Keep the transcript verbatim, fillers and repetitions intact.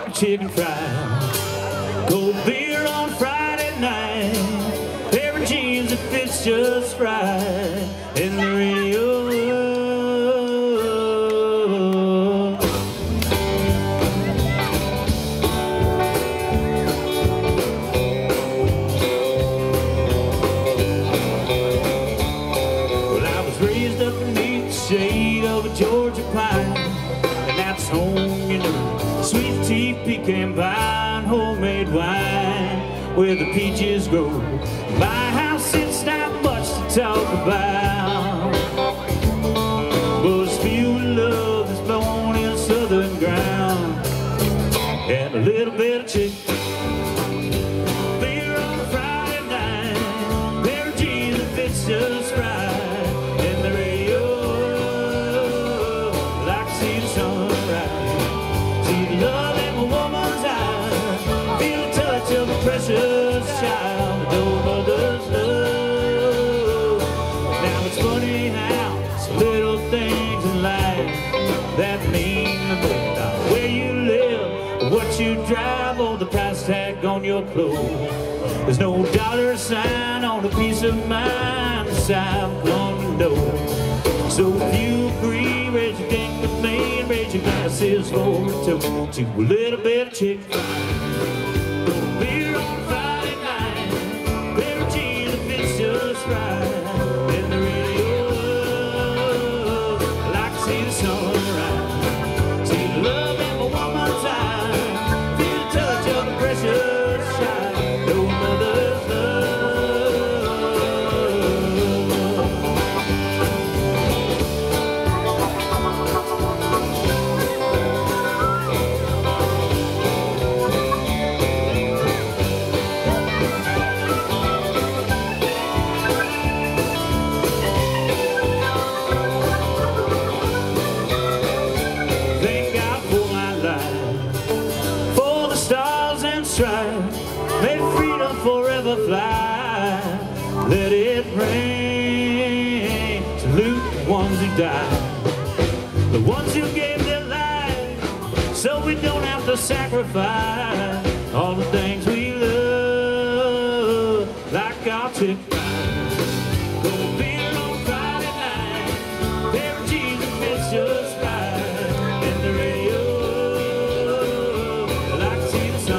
like a chicken fried. Cold beer on Friday night, pair of jeans that fits just right, and the radio. Well, I was raised up beneath the shade of a Georgia pine, and that's home, you know, sweet tea, pecan pie, and homemade wine where the peaches grow. My house, it's not much to talk about, but it's filled with love that's born in southern ground, and a little bit of chicken. Beer on a Friday night, pair of jeans that fits just right, and the radio, like to see the sunrise, see the love in a woman's eyes, feel the touch of a precious child, no mother's love. Now it's funny how it's little things in life that mean the most. Where you live, what you drive, or the price tag on your clothes. There's no dollar sign on a piece of mind, the South gonna know. So if you agree, raise your drink with me, and raise your glasses for a toast to a little bit of chicken. Beer on Friday night, pair of jeans that fits just right, and the radio, I like to see the sunrise, see the love in my woman's eyes, feel the touch of a precious child, no mother's may freedom forever fly. Let it rain. Salute the ones who died, the ones who gave their lives so we don't have to sacrifice all the things we love, like our chicken. Cold beer on Friday night, pair of jeans that fits just right, and the radio, I like to see the sun.